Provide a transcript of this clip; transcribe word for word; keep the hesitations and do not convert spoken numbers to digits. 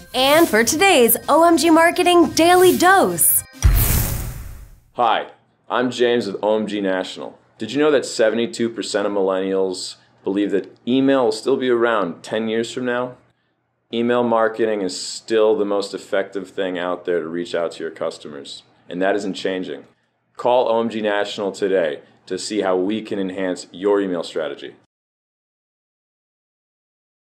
And for today's O M G Marketing Daily Dose. Hi, I'm James with O M G National. Did you know that seventy-two percent of millennials believe that email will still be around ten years from now? Email marketing is still the most effective thing out there to reach out to your customers, and that isn't changing. Call O M G National today to see how we can enhance your email strategy.